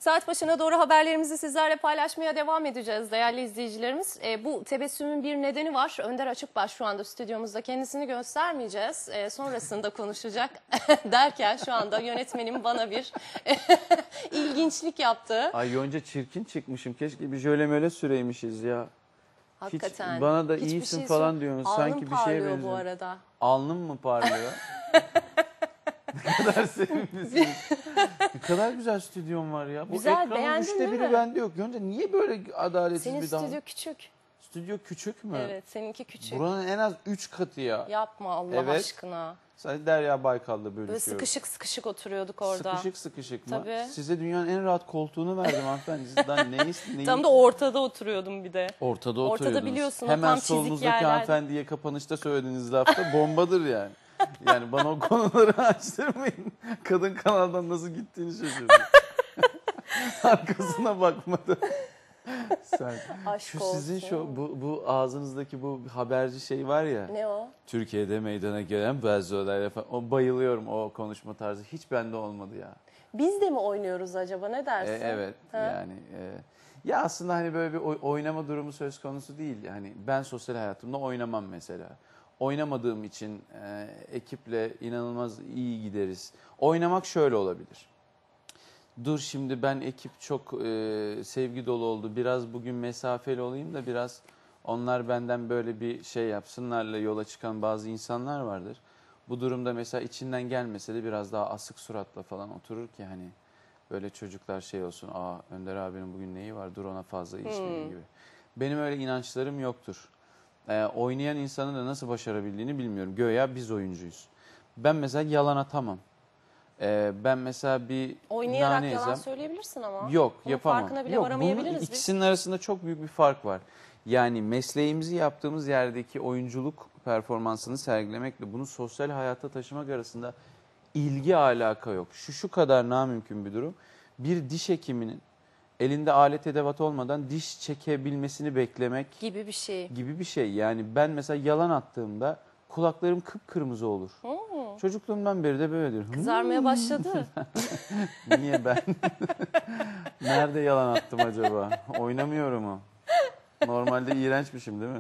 Saat başına doğru haberlerimizi sizlerle paylaşmaya devam edeceğiz değerli izleyicilerimiz. Bu tebessümün bir nedeni var. Önder Açıkbaş şu anda stüdyomuzda, kendisini göstermeyeceğiz. Sonrasında konuşacak derken şu anda yönetmenim bana bir ilginçlik yaptı. Ay Yonca, çirkin çıkmışım. Keşke bir jöle möle süreymişiz ya. Hakikaten. Hiç bana da Hiçbir iyisin şey falan diyorsunuz. Alnım Sanki bir şeye parlıyor benziyor. bu arada. Alnım mı parlıyor? Ne kadar sevimlisiniz. Ne kadar güzel stüdyom var ya. Bu Güzel, ekranın beğendin değil 1/3 mi? bende yok. Yonca, niye böyle adaletsiz Senin bir davranış? stüdyo küçük. Stüdyo küçük mü? Evet, seninki küçük. Buranın en az 3 katı ya. Yapma Allah Evet. aşkına. Sadece Derya Baykal'da Böyle bölüşüyoruz. sıkışık sıkışık oturuyorduk orada. Sıkışık mı? Tabii. Size dünyanın en rahat koltuğunu verdim hanımefendi. Sizden neyi? Tam da ortada oturuyordum bir de. Ortada oturuyordunuz. biliyorsun o Hemen tam çizik solunuzdaki yerler. hanımefendiye kapanışta söylediğiniz lafta bombadır yani. Yani bana o konuları açtırmayın. Kadın kanaldan nasıl gittiğini şaşırdım. Arkasına bakmadı. Sen. Aşk Şu sizin olsun. bu ağzınızdaki bu haberci şey var ya. Ne o? Türkiye'de meydana gelen bazı olaylar falan. O bayılıyorum, o konuşma tarzı. Hiç bende olmadı ya. Biz de mi oynuyoruz acaba, ne dersin? Evet Ha? yani. Ya aslında hani böyle bir oynama durumu söz konusu değil. Yani ben sosyal hayatımda oynamam mesela. Oynamadığım için ekiple inanılmaz iyi gideriz. Oynamak şöyle olabilir. Dur şimdi ben ekip çok sevgi dolu oldu. Biraz bugün mesafeli olayım da biraz onlar benden böyle bir şey yapsınlarla yola çıkan bazı insanlar vardır. Bu durumda mesela içinden gelmese de biraz daha asık suratla falan oturur ki hani böyle çocuklar şey olsun. Aa, Önder abinin bugün neyi var? Dur ona fazla içmeyin gibi. Benim öyle inançlarım yoktur. Oynayan insanın da nasıl başarabildiğini bilmiyorum. Göya biz oyuncuyuz. Ben mesela yalan atamam. Ben mesela bir Oynayarak nane yalan yesem, söyleyebilirsin ama. yok Bunun yapamam. farkına bile Yok, varamayabiliriz bunun biz. ikisinin arasında çok büyük bir fark var. Yani mesleğimizi yaptığımız yerdeki oyunculuk performansını sergilemekle bunu sosyal hayata taşımak arasında ilgi alaka yok. Şu kadar namümkün bir durum. Bir diş hekiminin elinde alet edevat olmadan diş çekebilmesini beklemek Gibi bir şey. gibi bir şey. Yani ben mesela yalan attığımda kulaklarım kıpkırmızı olur. Çocukluğumdan beri de böyledir. Kızarmaya başladı. Niye ben? Nerede yalan attım acaba? Oynamıyorum o. Normalde iğrençmişim değil mi?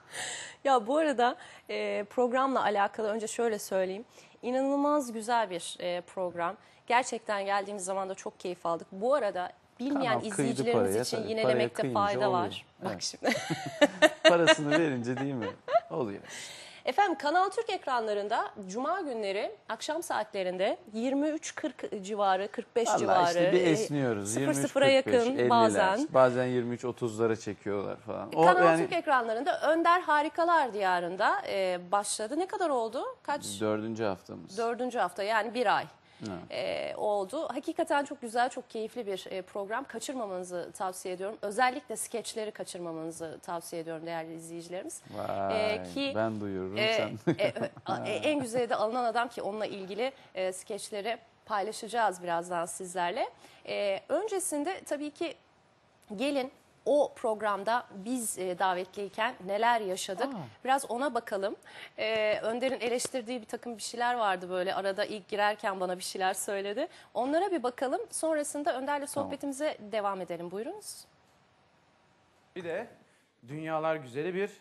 Ya bu arada programla alakalı önce şöyle söyleyeyim. İnanılmaz güzel bir program. Gerçekten geldiğimiz zaman da çok keyif aldık. Bu arada bilmeyen Kanal kıydı izleyicilerimiz paraya, için tabii. yinelemekte Paraya fayda kıyınca var. oluyor. Bak Evet. şimdi. Parasını verince değil mi? Oluyor. Efendim, Kanal Türk ekranlarında Cuma günleri akşam saatlerinde 23.40 civarı, 45 Vallahi civarı. işte bir esniyoruz. 00'a yakın 50'ler, bazen. Bazen 23-30'lara çekiyorlar falan. Kanal Türk ekranlarında Önder Harikalar Diyarı'nda başladı. Ne kadar oldu? Kaç? 4. haftamız. 4. hafta, yani bir ay. Evet. Oldu. Hakikaten çok güzel, çok keyifli bir program. Kaçırmamanızı tavsiye ediyorum. Özellikle skeçleri kaçırmamanızı tavsiye ediyorum değerli izleyicilerimiz. Vay, Ki ben duyururum sen. en güzeli de alınan adam ki onunla ilgili skeçleri paylaşacağız birazdan sizlerle. Öncesinde tabii ki gelin o programda biz davetliyken neler yaşadık biraz ona bakalım. Önder'in eleştirdiği bir takım bir şeyler vardı, böyle arada ilk girerken bana bir şeyler söyledi. Onlara bir bakalım, sonrasında Önder'le sohbetimize devam edelim. Buyurunuz. Bir de dünyalar güzeli bir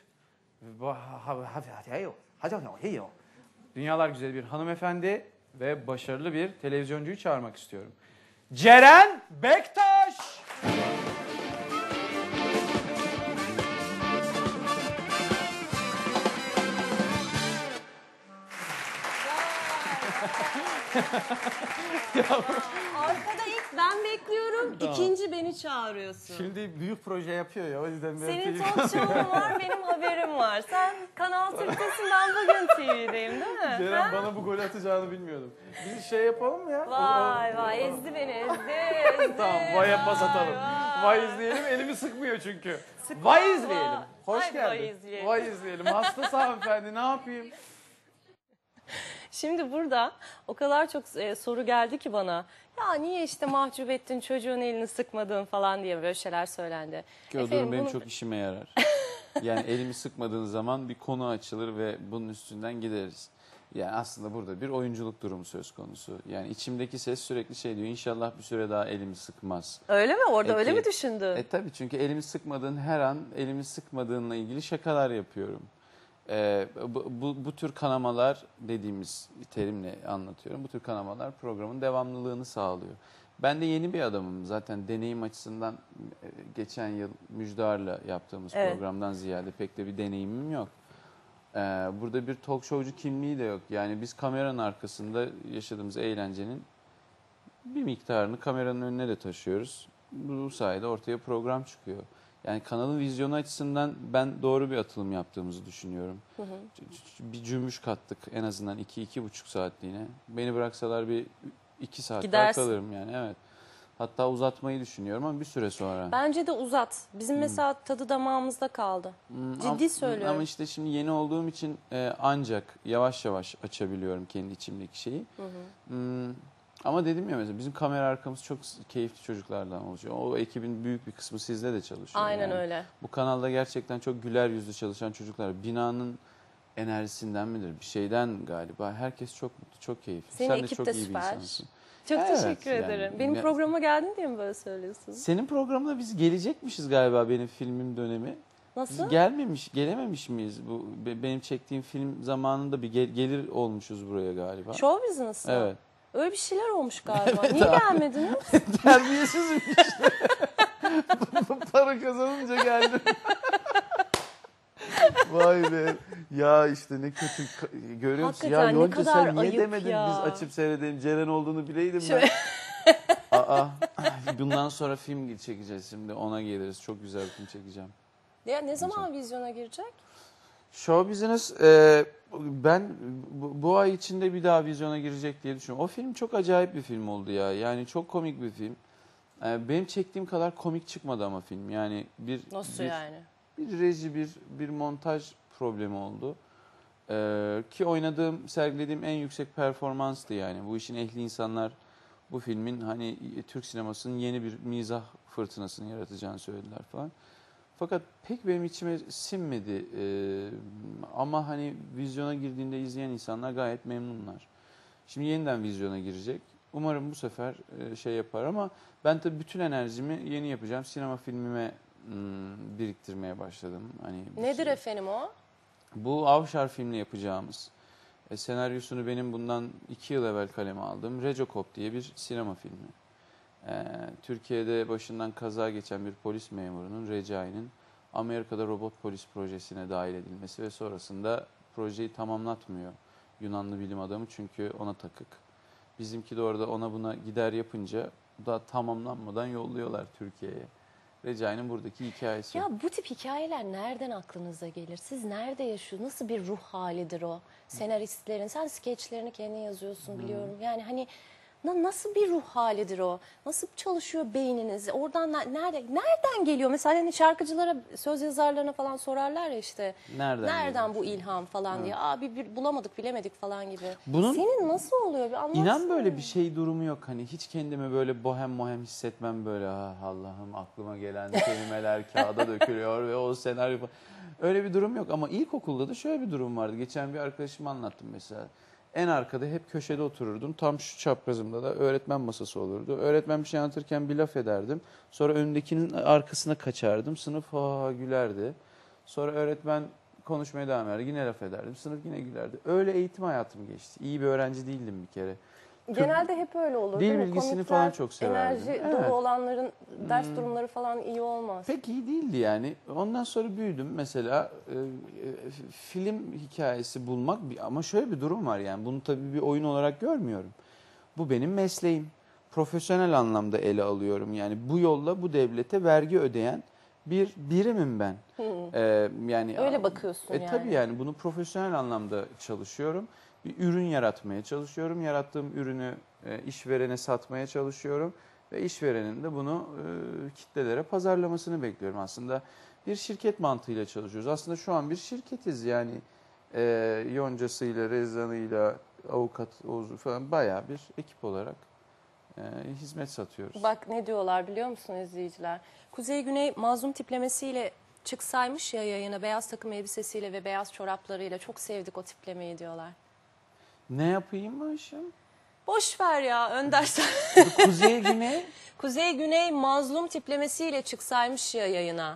dünyalar güzeli bir hanımefendi ve başarılı bir televizyoncuyu çağırmak istiyorum. Ceren Bektaş! Arkada ilk ben bekliyorum, ikinci beni çağırıyorsun. Şimdi büyük proje yapıyor ya, o yüzden Senin talk show'un var, benim haberim var. Sen Kanal Türk'tesin, ben bugün TV'deyim değil mi? Ceren bana bu golü atacağını bilmiyordum. Bir şey yapalım mı ya? Vay ezdi beni, ezdi. Tamam, vay'a pas atalım. Vay izleyelim, elimi sıkmıyor çünkü. Vay izleyelim. Hoş Ay, geldin. vay izleyelim. Vay izleyelim. Hastası hanımefendi, ne yapayım? Şimdi burada o kadar çok soru geldi ki bana. Ya niye işte mahcup ettin, çocuğun elini sıkmadın falan diye böyle şeyler söylendi. Ki o durum benim çok işime yarar. Yani elimi sıkmadığın zaman bir konu açılır ve bunun üstünden gideriz. Yani aslında burada bir oyunculuk durumu söz konusu. Yani içimdeki ses sürekli şey diyor. İnşallah bir süre daha elimi sıkmaz. Öyle mi? Orada öyle Peki. mi düşündün? Tabii çünkü elimi sıkmadığın her an elimi sıkmadığınla ilgili şakalar yapıyorum. Bu tür kanamalar dediğimiz bir terimle anlatıyorum. Bu tür kanamalar programın devamlılığını sağlıyor. Ben de yeni bir adamım. Zaten deneyim açısından geçen yıl Müjdar'la yaptığımız Evet. programdan ziyade pek de bir deneyimim yok. Burada bir talk showcu kimliği de yok. Yani biz kameranın arkasında yaşadığımız eğlencenin bir miktarını kameranın önüne de taşıyoruz. Bu sayede ortaya program çıkıyor. Yani kanalın vizyonu açısından ben doğru bir atılım yaptığımızı düşünüyorum. Bir cümbüş kattık en azından 2-2,5 saatliğine. Beni bıraksalar bir 2 saat daha Gidersin. kalırım yani, evet. Hatta uzatmayı düşünüyorum ama bir süre sonra. Bence de uzat. Bizim mesela tadı damağımızda kaldı. Ciddi söylüyorum. Ama işte şimdi yeni olduğum için ancak yavaş yavaş açabiliyorum kendi içimdeki şeyi. Ama dedim ya, mesela bizim kamera arkamız çok keyifli çocuklardan oluşuyor. O ekibin büyük bir kısmı sizde de çalışıyor. Aynen yani. öyle. Bu kanalda gerçekten çok güler yüzlü çalışan çocuklar. Binanın enerjisinden midir? Bir şeyden galiba. Herkes çok mutlu, çok keyifli. Senin Sen de ekip çok de iyi bir süper. insansın. Çok Evet, teşekkür yani. ederim. Benim Ya- programa geldin diye mi böyle söylüyorsun? Senin programına biz gelecekmişiz galiba, benim filmim dönemi. Nasıl? Biz gelememiş miyiz? Bu benim çektiğim film zamanında bir gelir olmuşuz buraya galiba. Show business mı? Evet. Öyle bir şeyler olmuş galiba. Niye gelmediniz? Terbiyesizim işte. Para kazanınca geldim. Vay be. Ya işte ne kötü görüyor musun? Ya Hakikaten ne Yonca kadar sen niye ayıp demedin ya. biz açıp seyredelim. Ceren olduğunu bileydim Şöyle- ben. Aa, bundan sonra film çekeceğiz şimdi, ona geliriz. Çok güzel bir film çekeceğim. Ya ne zaman vizyona girecek? Show Business ben bu ay içinde bir daha vizyona girecek diye düşünüyorum. O film çok acayip bir film oldu ya. Yani çok komik bir film. Benim çektiğim kadar komik çıkmadı ama film. Yani Nasıl yani? bir reji, bir montaj problemi oldu. Ki sergilediğim en yüksek performanstı yani. Bu işin ehli insanlar bu filmin hani Türk sinemasının yeni bir mizah fırtınasını yaratacağını söylediler falan. Fakat pek benim içime sinmedi. Ama hani vizyona girdiğinde izleyen insanlar gayet memnunlar. Şimdi yeniden vizyona girecek. Umarım bu sefer şey yapar ama ben tabii bütün enerjimi yeni yapacağım sinema filmime biriktirmeye başladım. Hani Nedir efendim o? Bu Avşar filmini yapacağımız. Senaryosunu benim bundan 2 yıl evvel kaleme aldığım Recokop diye bir sinema filmi. Türkiye'de başından kaza geçen bir polis memurunun, Recai'nin Amerika'da robot polis projesine dahil edilmesi ve sonrasında projeyi tamamlatmıyor Yunanlı bilim adamı, çünkü ona takık. Bizimki de orada ona buna gider yapınca da tamamlanmadan yolluyorlar Türkiye'ye. Recai'nin buradaki hikayesi. Ya bu tip hikayeler nereden aklınıza gelir? Siz nerede yaşıyorsunuz? Nasıl bir ruh halidir o? Senaristlerin, sen skeçlerini kendin yazıyorsun biliyorum. Yani hani nasıl bir ruh halidir o? Nasıl çalışıyor beyniniz? Oradan nereden geliyor? Mesela hani şarkıcılara, söz yazarlarına falan sorarlar ya işte. Nereden bu ilham falan diye. Abi bulamadık, bilemedik falan gibi. Senin nasıl oluyor? Bir anlatsana. İnan böyle bir şey durumu yok. Hani hiç kendimi böyle bohem hissetmem, böyle Allah'ım aklıma gelen kelimeler kağıda dökülüyor ve o senaryo falan. Öyle bir durum yok ama ilkokulda da şöyle bir durum vardı. Geçen bir arkadaşıma anlattım mesela. En arkada hep köşede otururdum. Tam şu çaprazımda da öğretmen masası olurdu. Öğretmen bir şey anlatırken bir laf ederdim. Sonra önündekinin arkasına kaçardım. Sınıf gülerdi. Sonra öğretmen konuşmaya devam ederdi. Yine laf ederdim. Sınıf yine gülerdi. Öyle eğitim hayatım geçti. İyi bir öğrenci değildim bir kere. Genelde hep öyle olur. Dil değil mi? bilgisini Komikler, falan çok severdim. enerji Evet. dolu olanların ders durumları falan iyi olmaz. Pek iyi değildi yani. Ondan sonra büyüdüm mesela, film hikayesi bulmak, ama şöyle bir durum var yani, bunu tabii bir oyun olarak görmüyorum. Bu benim mesleğim. Profesyonel anlamda ele alıyorum. Yani bu yolla bu devlete vergi ödeyen bir birimim ben. Yani Öyle bakıyorsun yani. Tabii yani bunu profesyonel anlamda çalışıyorum. Bir ürün yaratmaya çalışıyorum. Yarattığım ürünü işverene satmaya çalışıyorum. Ve işverenin de bunu kitlelere pazarlamasını bekliyorum. Aslında bir şirket mantığıyla çalışıyoruz. Aslında şu an bir şirketiz yani. Yoncasıyla, Rezan'ıyla, avukat Oğuz'u falan bayağı bir ekip olarak hizmet satıyoruz. Bak ne diyorlar biliyor musun izleyiciler? Kuzey Güney mazlum tiplemesiyle çıksaymış ya yayına, beyaz takım elbisesiyle ve beyaz çoraplarıyla, çok sevdik o tiplemeyi diyorlar. Ne yapayım Ayşem? Boş ver ya Önder sen. Kuzey Güney. Kuzey Güney mazlum tiplemesiyle çıksaymış ya yayına.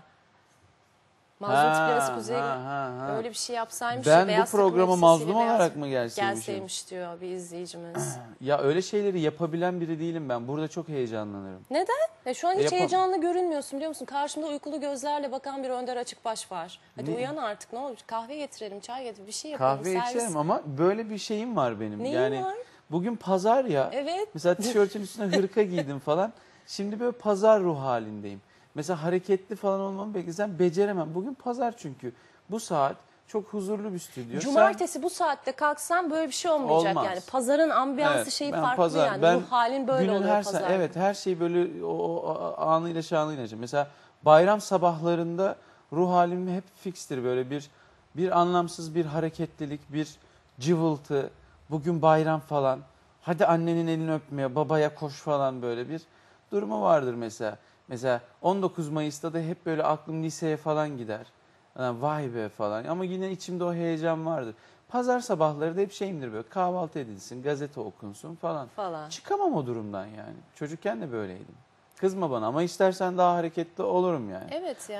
Mazlum tiplemesi Kuzey Güney. Öyle bir şey yapsaymış ya. Ben bu Beyaz takım programa elbisesiyle mazlum beyaz- olarak mı gelseymişim? Gelseymiş diyor bir izleyicimiz. Ya öyle şeyleri yapabilen biri değilim ben. Burada çok heyecanlanırım. Neden? Şu an hiç Yapam- heyecanlı görünmüyorsun biliyor musun? Karşımda uykulu gözlerle bakan bir Önder Açıkbaş var. Hadi Ne? uyan artık ne olur. Kahve getirelim, çay getirelim, bir şey yapalım. Kahve servis. içerim ama böyle bir şeyim var benim. Neyin yani var? bugün pazar ya. Evet. Mesela tişörtün üstüne hırka giydim falan. Şimdi böyle pazar ruh halindeyim. Mesela hareketli falan olmamı beklesem beceremem. Bugün pazar çünkü. Bu saat çok huzurlu bir stüdyo. Cumartesi bu saatte kalksan böyle bir şey olmayacak Olmaz. yani. Pazarın ambiyansı Evet, şeyi ben farklı pazar- yani. ben Ruh halin böyle günün oluyor her pazar. Evet, her şey böyle o anıyla şanıyla yaşayacağım. Mesela bayram sabahlarında ruh halim hep fikstir, böyle bir anlamsız bir hareketlilik, bir cıvıltı. Bugün bayram falan. Hadi annenin elini öpmeye, babaya koş falan, böyle bir durumu vardır mesela. Mesela 19 Mayıs'ta da hep böyle aklım liseye falan gider. Vay be falan. Ama yine içimde o heyecan vardır. Pazar sabahları da hep şeyimdir, böyle kahvaltı edilsin, gazete okunsun falan. Çıkamam o durumdan yani. Çocukken de böyleydim. Kızma bana ama istersen daha hareketli olurum yani. Evet yani.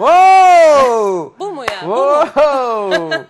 Wow! Bu mu yani? Bu mu? Wow!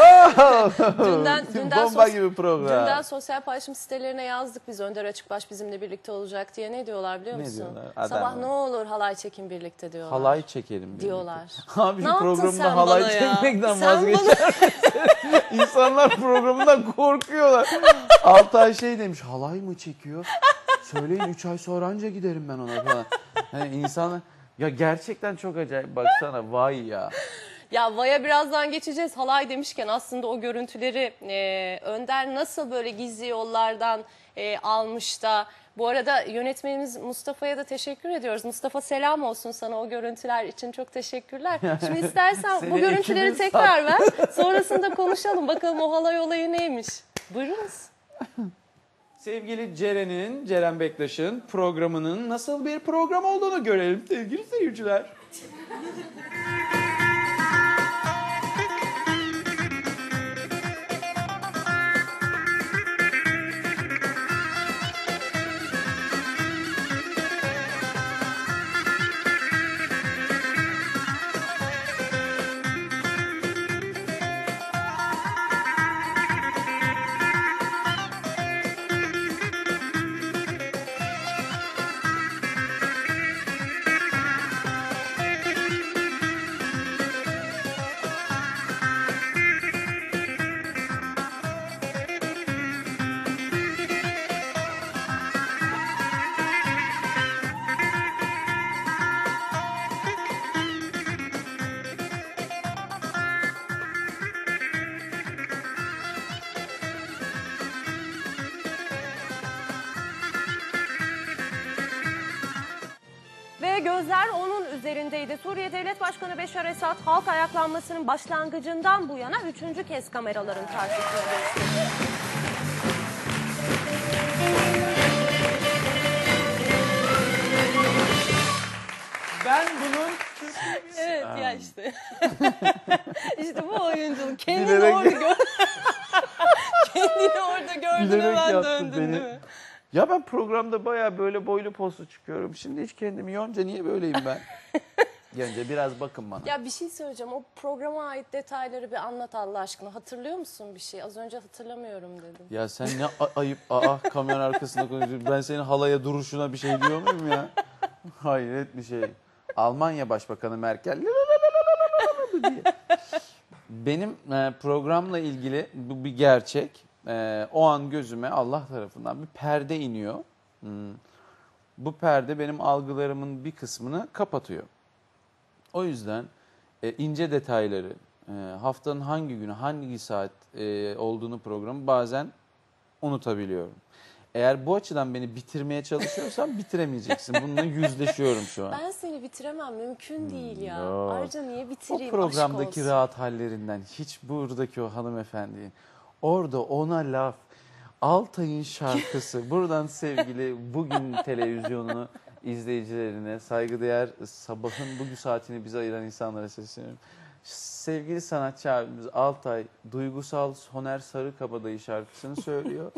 Wow! Dünden Bomba gibi program. Dünden sosyal paylaşım sitelerine yazdık biz Önder Açıkbaş bizimle birlikte olacak diye. Ne diyorlar biliyor Ne musun? diyorlar? Adam Sabah mı? ne olur halay çekin birlikte diyorlar. Halay çekelim birlikte. diyorlar. Abi Ne şu yaptın sen programda halay bana ya? çekmekten Sen vazgeçer misin? İnsanlar programından korkuyorlar. Altay şey demiş, halay mı çekiyor? Söyleyin 3 ay sonra anca giderim ben ona falan. Yani insanlar, ya gerçekten çok acayip, baksana vay ya. Ya Vay'a birazdan geçeceğiz. Halay demişken aslında o görüntüleri Önder nasıl böyle gizli yollardan almış da. Bu arada yönetmenimiz Mustafa'ya da teşekkür ediyoruz. Mustafa selam olsun sana, o görüntüler için çok teşekkürler. Şimdi istersen Seni bu görüntüleri ekibin tekrar ver. Sonrasında konuşalım. Bakalım o halay olayı neymiş. Buyurunuz. Sevgili Ceren Bektaş'ın programının nasıl bir program olduğunu görelim sevgili seyirciler. Ve gözler onun üzerindeydi. Suriye Devlet Başkanı Beşar Esad halk ayaklanmasının başlangıcından bu yana 3. kez kameraların karşısına geçti. Ben bunun Evet ya işte. İşte bu oyunculuk. Kendini Bilerek- orada kendini orada gördün Bilerek hemen yaptın döndün beni. değil mi? Ya ben programda bayağı böyle boylu poslu çıkıyorum. Şimdi hiç kendimi yonca niye böyleyim ben? Gence biraz bakın bana. Ya bir şey söyleyeceğim. O programa ait detayları bir anlat Allah aşkına. Hatırlıyor musun bir şey? Az önce hatırlamıyorum dedim. Ya sen ne ayıp kamera arkasında konuşuyorsun. Ben senin halaya duruşuna bir şey diyor muyum ya? Hayret bir şey. Almanya Başbakanı Merkel diye. Benim programla ilgili bu bir gerçek. O an gözüme Allah tarafından bir perde iniyor. Bu perde benim algılarımın bir kısmını kapatıyor. O yüzden ince detayları, haftanın hangi günü, hangi saat olduğunu programı bazen unutabiliyorum. Eğer bu açıdan beni bitirmeye çalışıyorsan bitiremeyeceksin. Bununla yüzleşiyorum şu an. Ben seni bitiremem. Mümkün değil ya. yok. Ayrıca niye O bitireyim? programdaki Aşk olsun. rahat hallerinden hiç buradaki o hanımefendi. Orada ona laf. Altay'ın şarkısı. Buradan sevgili bugün televizyonunu izleyicilerine, saygıdeğer sabahın bugün saatini bize ayıran insanlara sesleniyorum. Sevgili sanatçı abimiz Altay duygusal Soner Sarıkabadayı şarkısını söylüyor.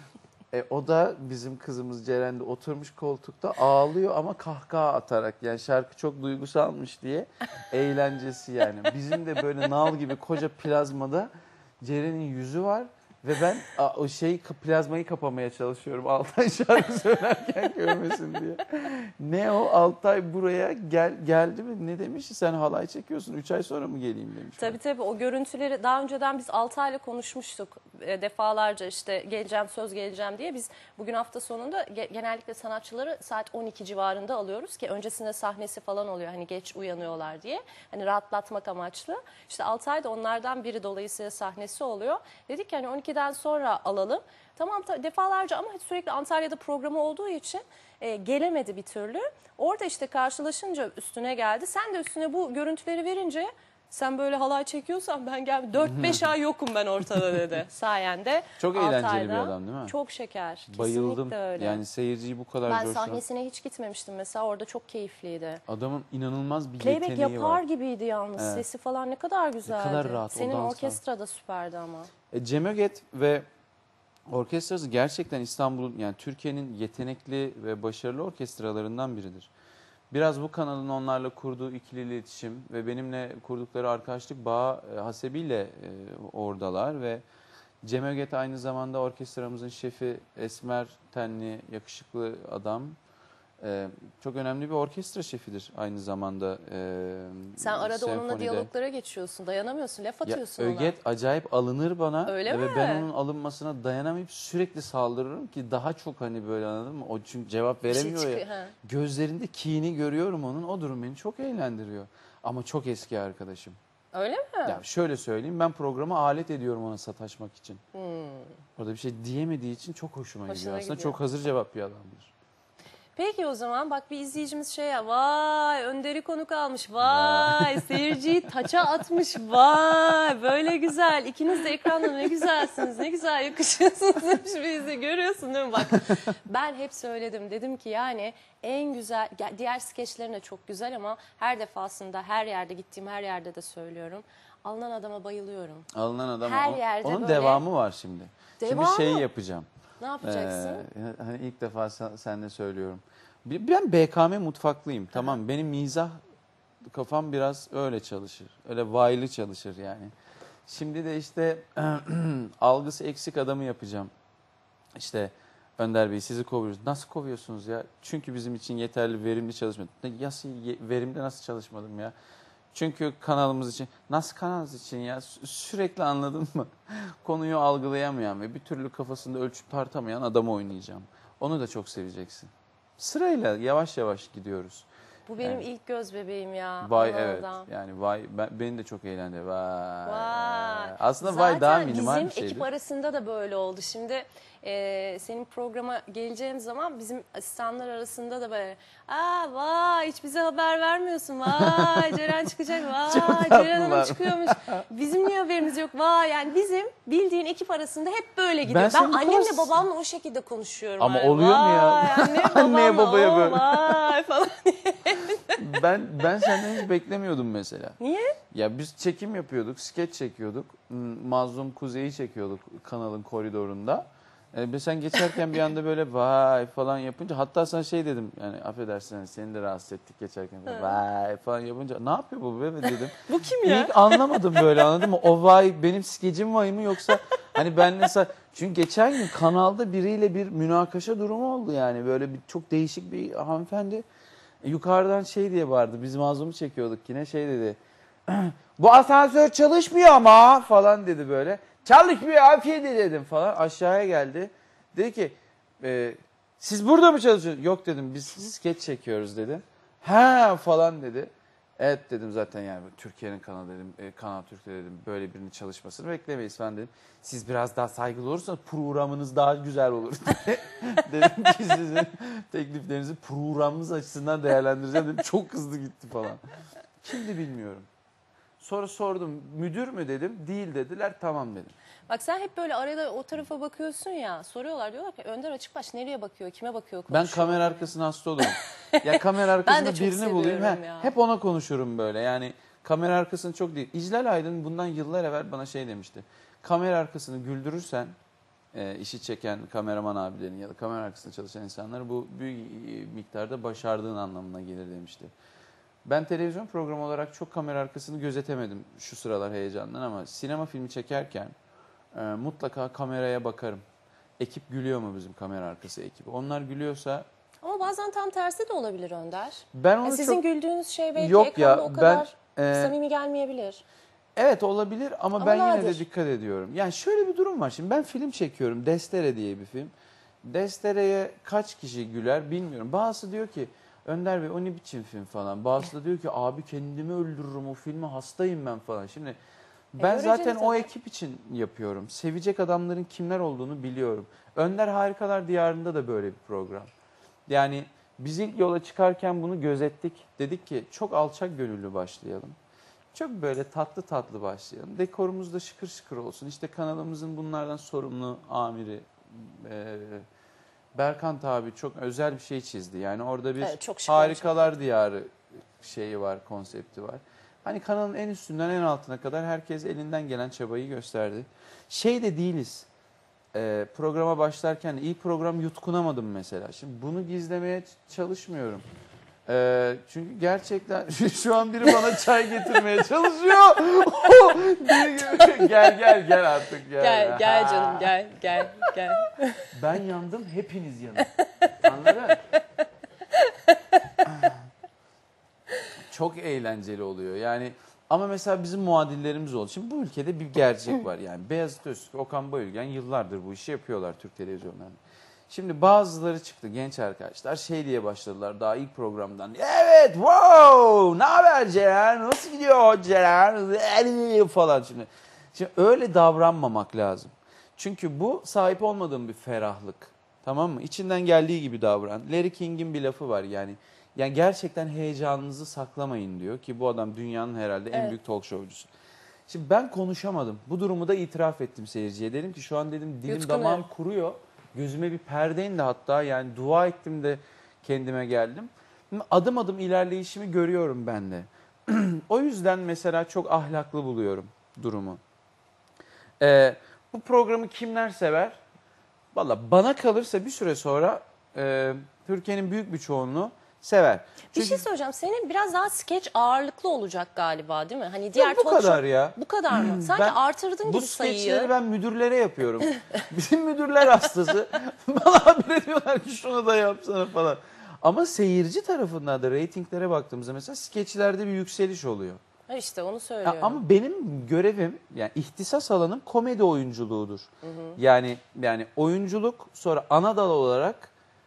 O da bizim kızımız Ceren de oturmuş koltukta ağlıyor ama kahkaha atarak. Yani şarkı çok duygusalmış diye eğlencesi yani. Bizim de böyle nal gibi koca plazmada Ceren'in yüzü var. Ve ben o plazmayı kapamaya çalışıyorum Altay şarkı söylerken görmesin diye. Ne o Altay buraya geldi mi? Ne demiş? Sen halay çekiyorsun 3 ay sonra mı geleyim demiş. Tabii o görüntüleri daha önceden biz Altay'la konuşmuştuk defalarca, işte geleceğim, söz geleceğim diye. Biz bugün hafta sonunda genellikle sanatçıları saat 12 civarında alıyoruz ki öncesinde sahnesi falan oluyor, hani geç uyanıyorlar diye, hani rahatlatmak amaçlı. İşte Altay da onlardan biri, dolayısıyla sahnesi oluyor. Dedik ki hani 12'den sonra alalım. Tamam defalarca, ama sürekli Antalya'da programı olduğu için gelemedi bir türlü. Orada işte karşılaşınca üstüne geldi. Sen de üstüne bu görüntüleri verince, sen böyle halay çekiyorsan ben gel 4-5 ay yokum ben ortada dedi. Sayende. Çok eğlenceli Altay'da. bir adam değil mi? Çok şeker. Bayıldım. Kesinlikle öyle. Yani seyirciyi bu kadar Ben coşturan. sahnesine hiç gitmemiştim mesela, orada çok keyifliydi. Adamın inanılmaz bir Playback yeteneği yapar var. gibiydi yalnız. Evet. Sesi falan ne kadar güzeldi. kadar rahat, o Senin danslar. orkestra da süperdi ama. Cem Öget ve orkestrası gerçekten İstanbul'un, yani Türkiye'nin yetenekli ve başarılı orkestralarından biridir. Biraz bu kanalın onlarla kurduğu ikili iletişim ve benimle kurdukları arkadaşlık bağı hasebiyle oradalar ve Cem Öget aynı zamanda orkestramızın şefi, esmer tenli, yakışıklı adam. Çok önemli bir orkestra şefidir aynı zamanda. Sen arada onunla senfonide. diyaloglara geçiyorsun, dayanamıyorsun, laf atıyorsun ona. Öget acayip alınır bana. Öyle ve mi? ben onun alınmasına dayanamayıp sürekli saldırırım ki daha çok hani böyle, anladın mı? O çünkü cevap Bir şey veremiyor ya. çıkıyor, he. Gözlerinde kini görüyorum onun. O durum beni çok eğlendiriyor. Ama çok eski arkadaşım. Öyle mi? Ya şöyle söyleyeyim, ben programı alet ediyorum ona sataşmak için. Orada bir şey diyemediği için çok hoşuma gidiyor. Hoşuna Aslında gidiyor. çok hazır cevap bir adamdır. Peki o zaman bak, bir izleyicimiz şey ya, vay Önder'i konuk almış, vay seyirciyi taça atmış, vay böyle güzel, ikiniz de ekranda ne güzelsiniz, ne güzel yakışıyorsunuz demiş bizi, görüyorsun değil mi bak. Ben hep söyledim, dedim ki yani en güzel, diğer skeçlerin de çok güzel ama her defasında, her yerde gittiğim her yerde de söylüyorum, alınan adama bayılıyorum. Alınan adam, Her yerde onun böyle- devamı var şimdi. Devamı? Şimdi şeyi yapacağım. Ne yapacaksın? Hani ilk defa senle söylüyorum. Ben BKM mutfaklıyım. Tamam, benim mizah kafam biraz öyle çalışır. Öyle vaylı çalışır yani. Şimdi de işte algısı eksik adamı yapacağım. İşte Önder Bey sizi kovuyoruz. Nasıl kovuyorsunuz ya? Çünkü bizim için yeterli verimli çalışmadım. Verimde nasıl çalışmadım ya? Çünkü kanalımız için. Nasıl kanalımız için ya? Sürekli, anladın mı? Konuyu algılayamayan ve bir türlü kafasında ölçüp tartamayan adamı oynayacağım. Onu da çok seveceksin. Sırayla yavaş yavaş gidiyoruz. Bu benim Yani- ilk göz bebeğim ya. Vay alınan evet. adam. Yani vay beni de çok eğlendi. Vay. Vay. Aslında Zaten vay daha minimal bir bizim şeydi. ekip arasında da böyle oldu. Şimdi senin programa geleceğim zaman bizim asistanlar arasında da böyle, aa vay hiç bize haber vermiyorsun, vay Ceren çıkacak, vay Ceren Hanım tatlılar. çıkıyormuş. Bizim niye haberimiz yok, vay, yani bizim bildiğin ekip arasında hep böyle gidiyor. Ben senin annemle klas- babamla o şekilde konuşuyorum. Ama yani. oluyor mu ya? Vay, anne, Anneye, babamla, babaya "Oo, böyle." Vay falan. Ben senden hiç beklemiyordum mesela. Niye? Ya biz çekim yapıyorduk, skeç çekiyorduk. Mazlum Kuzey'i çekiyorduk kanalın koridorunda. Ve sen geçerken bir anda böyle vay falan yapınca, hatta sana şey dedim, yani affedersin hani seni de rahatsız ettik geçerken, vay falan yapınca ne yapıyor bu be dedim. Bu kim ya? İlk anlamadım böyle, anladın mı? O vay benim skecim vay mı, yoksa hani ben mesela, çünkü geçen gün kanalda biriyle bir münakaşa durumu oldu yani, böyle bir çok değişik bir hanımefendi yukarıdan şey diye bağırdı, biz Mazlum'u çekiyorduk yine, şey dedi, bu asansör çalışmıyor ama falan dedi böyle. Çalışmıyor afiyet dedim falan, aşağıya geldi. Dedi ki siz burada mı çalışıyorsunuz? Yok dedim, biz skeç çekiyoruz dedi. Ha falan dedi. Evet dedim, zaten yani Türkiye'nin kanalı dedim, Kanal Türk'te dedim, böyle birinin çalışmasını beklemeyiz falan dedim. Siz biraz daha saygılı olursanız programınız daha güzel olur. Dedim ki sizin tekliflerinizi programımız açısından değerlendireceğim dedim. Çok hızlı gitti falan. Kimdi bilmiyorum. Sonra sordum, müdür mü dedim, değil dediler, tamam dedim. Bak sen hep böyle arada o tarafa bakıyorsun ya, soruyorlar, diyorlar ki Önder Açıkbaş nereye bakıyor, kime bakıyor, Ben konuşuyor. kamera arkasına hasta olurum. Ya kamera Ben de arkasında çok birini bulayım, seviyorum ya. hep ona konuşurum böyle. Yani Kamera arkasını çok değil. İclal Aydın bundan yıllar evvel bana şey demişti. Kamera arkasını güldürürsen işi çeken kameraman abilerin ya da kamera arkasında çalışan insanlar bu büyük miktarda başardığın anlamına gelir demişti. Ben televizyon programı olarak çok kamera arkasını gözetemedim şu sıralar heyecandan ama sinema filmi çekerken mutlaka kameraya bakarım. Ekip gülüyor mu bizim kamera arkası ekibi? Onlar gülüyorsa... Ama bazen tam tersi de olabilir Önder. Ben onu Sizin çok... güldüğünüz şey belki Yok ekranda ya, o kadar ben, samimi gelmeyebilir. Evet olabilir ama Ama ben yine nadir. de dikkat ediyorum. Yani şöyle bir durum var. Şimdi ben film çekiyorum. Destere diye bir film. Destere'ye kaç kişi güler bilmiyorum. Bazısı diyor ki Önder Bey o ne biçim film falan. Bazısı da diyor ki abi kendimi öldürürüm o filme hastayım ben falan. Şimdi ben göreceğiz zaten o tabii. ekip için yapıyorum. Sevecek adamların kimler olduğunu biliyorum. Önder Harikalar Diyarı'nda da böyle bir program. Yani biz ilk yola çıkarken bunu gözettik. Dedik ki çok alçak gönüllü başlayalım. Çok böyle tatlı tatlı başlayalım. Dekorumuz da şıkır şıkır olsun. İşte kanalımızın bunlardan sorumlu amiri Berkant abi çok özel bir şey çizdi. Yani orada bir Evet, çok şık harikalar diyarı şeyi var, konsepti var. Hani kanalın en üstünden en altına kadar herkes elinden gelen çabayı gösterdi. Şey de değiliz. Programa başlarken ilk program yutkunamadım mesela. Şimdi bunu gizlemeye çalışmıyorum. Çünkü gerçekten şu an biri bana çay getirmeye çalışıyor. Gel artık gel. Gel canım gel. Ben yandım hepiniz yanın. Anladın? Çok eğlenceli oluyor. Yani ama mesela bizim muadillerimiz oldu. Şimdi bu ülkede bir gerçek var. Yani Beyazıt Öztürk, Okan Bayülgen yıllardır bu işi yapıyorlar Türk televizyonlarında. Şimdi bazıları çıktı genç arkadaşlar şey diye başladılar daha ilk programdan. Evet wow ne haber Ceren nasıl gidiyor Ceren falan şimdi. Şimdi öyle davranmamak lazım. Çünkü bu sahip olmadığım bir ferahlık. Tamam mı? İçinden geldiği gibi davran. Larry King'in bir lafı var yani. Yani gerçekten heyecanınızı saklamayın diyor ki bu adam dünyanın herhalde en büyük talk showcusu. Şimdi ben konuşamadım. Bu durumu da itiraf ettim seyirciye. Dedim ki şu an dedim dilim Yutkunuyor. damağım kuruyor. Gözüme bir perde indi hatta yani dua ettim de kendime geldim. Adım adım ilerleyişimi görüyorum ben de. O yüzden mesela çok ahlaklı buluyorum durumu. Bu programı kimler sever? Valla bana kalırsa bir süre sonra Türkiye'nin büyük bir çoğunluğu sever. Bir şey söyleyeceğim. Senin biraz daha skeç ağırlıklı olacak galiba değil mi? Hani diğer bu talk show- kadar ya. Bu kadar mı? Sanki Ben artırdın bu gibi sayıyı. skeçleri ben müdürlere yapıyorum. Bizim müdürler hastası. Bana haber ediyorlar ki şunu da yapsana falan. Ama seyirci tarafından da reytinglere baktığımızda mesela skeçlerde bir yükseliş oluyor. Ha işte onu Ya söylüyorum. ama benim görevim yani ihtisas alanım komedi oyunculuğudur. Yani oyunculuk sonra ana dal olarak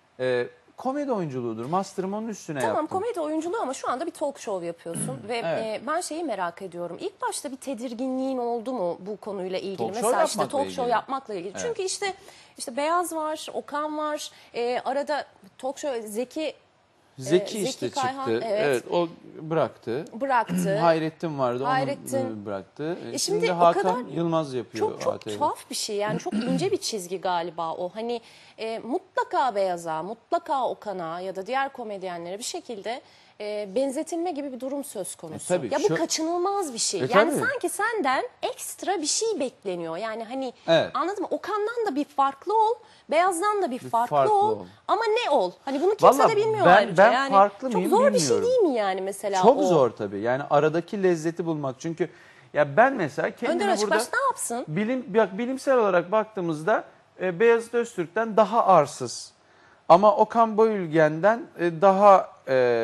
komedi oyunculuğudur. Master'ımı onun üstüne Tamam yaptım. komedi oyunculuğu ama şu anda bir talk show yapıyorsun ve Evet. ben şeyi merak ediyorum. İlk başta bir tedirginliğin oldu mu bu konuyla ilgili? Talk show Mesela işte yapmakla talk show ilgili. yapmakla ilgili. Evet. Çünkü işte Beyaz var, Okan var. Arada talk show Zeki Zeki işte Kayhan, çıktı. evet. O bıraktı. bıraktı. Hayrettin vardı Hayrettin. onu bıraktı. şimdi Şimdi o Hakan kadar Yılmaz yapıyor Çok ATV. tuhaf bir şey yani çok ince bir çizgi galiba o. Hani mutlaka Beyaz'a, mutlaka Okan'a ya da diğer komedyenlere bir şekilde benzetilme gibi bir durum söz konusu. tabii, ya bu kaçınılmaz bir şey. Yani tabii. sanki senden ekstra bir şey bekleniyor. Yani hani Evet. anladın mı? Okan'dan da bir farklı ol, Beyaz'dan da bir farklı, farklı ol. ol. Ama ne ol? Hani bunu kimse Vallahi de bilmiyor ben- ayrıca. ben yani farklı çok mıyım zor bir şey bilmiyorum. değil mi yani mesela Çok o? zor tabii. Yani aradaki lezzeti bulmak. Çünkü ya ben mesela kendimi Önder burada Açıkbaş ne yapsın? bilimsel olarak baktığımızda Beyazıt Öztürk'ten daha arsız. Ama Okan Bayülgen'den daha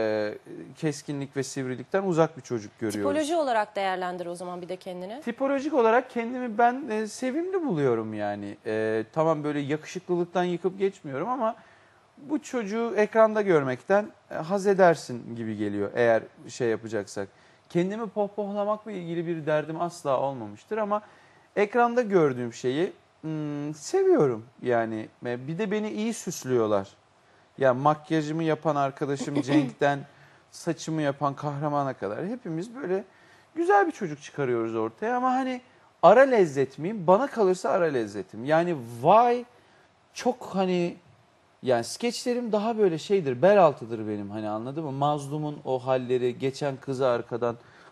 keskinlik ve sivrilikten uzak bir çocuk görüyoruz. Tipoloji olarak değerlendir o zaman bir de kendini. Tipolojik olarak kendimi ben sevimli buluyorum yani. Tamam böyle yakışıklılıktan yıkıp geçmiyorum ama bu çocuğu ekranda görmekten haz edersin gibi geliyor eğer şey yapacaksak. Kendimi pohpohlamakla ilgili bir derdim asla olmamıştır ama ekranda gördüğüm şeyi seviyorum yani. Bir de beni iyi süslüyorlar. Ya makyajımı yapan arkadaşım Cenk'ten saçımı yapan kahramana kadar hepimiz böyle güzel bir çocuk çıkarıyoruz ortaya ama hani ara lezzet miyim? Bana kalırsa ara lezzetim. Yani vay çok hani yani skeçlerim daha böyle şeydir, bel altıdır benim hani anladın mı? Mazlumun o halleri, geçen kızı arkadan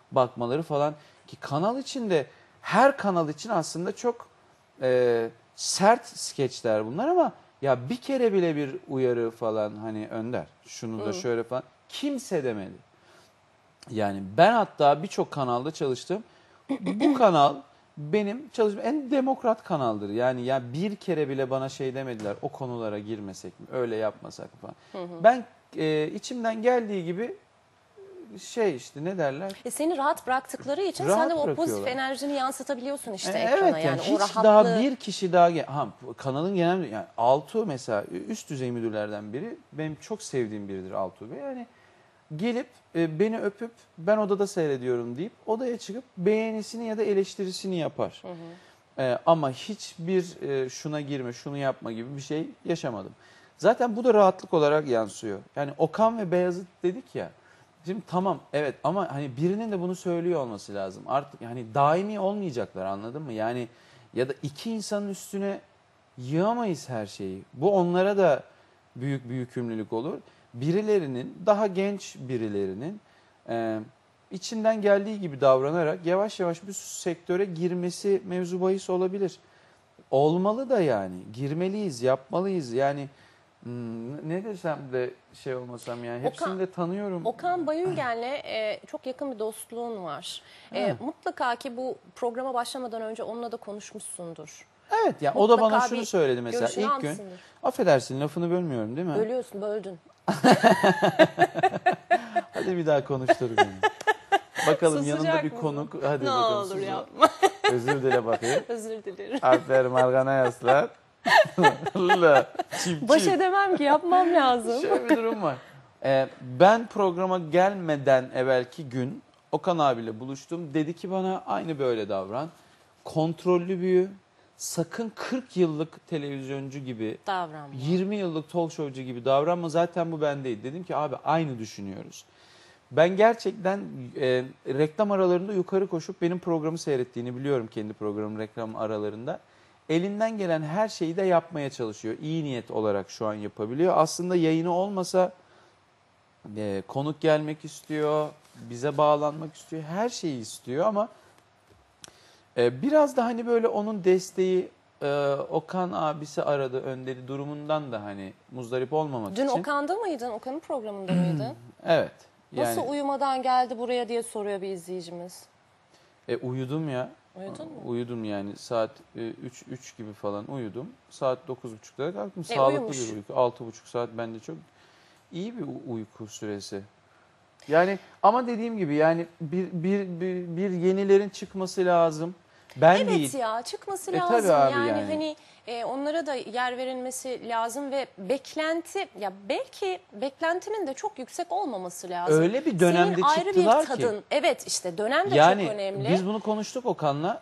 bakmaları falan. Ki kanal içinde her kanal için aslında çok sert skeçler bunlar ama ya bir kere bile bir uyarı falan hani Önder şunu da şöyle falan kimse demedi. Yani ben hatta birçok kanalda çalıştım. Bu kanal benim çalıştığım en demokrat kanaldır. Yani ya bir kere bile bana şey demediler o konulara girmesek mi öyle yapmasak mı falan. Ben içimden geldiği gibi şey işte ne derler? Seni rahat bıraktıkları için Rahat sen de o pozitif bırakıyorlar. enerjini yansıtabiliyorsun işte Evet ekrana. yani Yani o hiç rahatlığı. daha bir kişi daha kanalın genel yani Altuğ mesela üst düzey müdürlerden biri benim çok sevdiğim biridir Altuğ Bey. Yani gelip beni öpüp ben odada seyrediyorum deyip odaya çıkıp beğenisini ya da eleştirisini yapar. Ama hiçbir şuna girme şunu yapma gibi bir şey yaşamadım. Zaten bu da rahatlık olarak yansıyor. Yani Okan ve Beyazıt dedik ya. Şimdi tamam evet ama hani birinin de bunu söylüyor olması lazım. Artık hani daimi olmayacaklar anladın mı? Yani ya da iki insanın üstüne yığamayız her şeyi. Bu onlara da büyük bir yükümlülük olur. Birilerinin daha genç birilerinin içinden geldiği gibi davranarak yavaş yavaş bir sektöre girmesi mevzu bahis olabilir. Olmalı da yani girmeliyiz yapmalıyız yani. Ne desem de şey olmasam yani hepsini de tanıyorum. Okan Bayülgen'le çok yakın bir dostluğun var. Mutlaka ki bu programa başlamadan önce onunla da konuşmuşsundur. Evet ya o da bana Mutlaka şunu bir söyledi mesela görüşünü ilk gün. almışsındır. Affedersin lafını bölmüyorum değil mi? Bölüyorsun, böldün. Hadi bir daha konuştur beni. Bakalım Susacak yanında bir mısın? konuk. Hadi Ne bakalım. olur sus. yapma. Özür dile bakayım. Özür dilerim. Aferin arkana yaslan. Allah, çim Baş çim. edemem ki yapmam lazım. Şöyle bir durum var. Ben programa gelmeden evvelki gün Okan abiyle buluştum. Dedi ki bana aynı böyle davran. Kontrollü büyü. Sakın 40 yıllık televizyoncu gibi, Davranma. 20 yıllık talk showcu gibi davranma. Zaten bu ben değil. Dedim ki abi aynı düşünüyoruz. Ben gerçekten reklam aralarında yukarı koşup benim programı seyrettiğini biliyorum kendi programım reklam aralarında. Elinden gelen her şeyi de yapmaya çalışıyor. İyi niyet olarak şu an yapabiliyor. Aslında yayını olmasa konuk gelmek istiyor, bize bağlanmak istiyor, her şeyi istiyor ama biraz da hani böyle onun desteği Okan abisi aradı Önder'i durumundan da hani muzdarip olmamak Dün için. Okan'da mıydın? Okan'ın programında mıydın? Evet. Nasıl uyumadan geldi buraya diye soruyor bir izleyicimiz. Uyudum ya. Uyudun mu? Uyudum yani saat 3 gibi falan uyudum. Saat 9.30'da kalktım. Sağlıklı uyumuş. bir uyku. 6,5 saat bence çok iyi bir uyku süresi. Yani ama dediğim gibi yani bir yenilerin çıkması lazım. Ben Evet değil. ya çıkması tabii lazım. abi Yani yani. hani onlara da yer verilmesi lazım ve beklenti ya belki beklentinin de çok yüksek olmaması lazım. Öyle bir dönemde Senin ayrı çıktılar bir tadın. ki. Evet işte dönem de Yani çok önemli. biz bunu konuştuk Okan'la.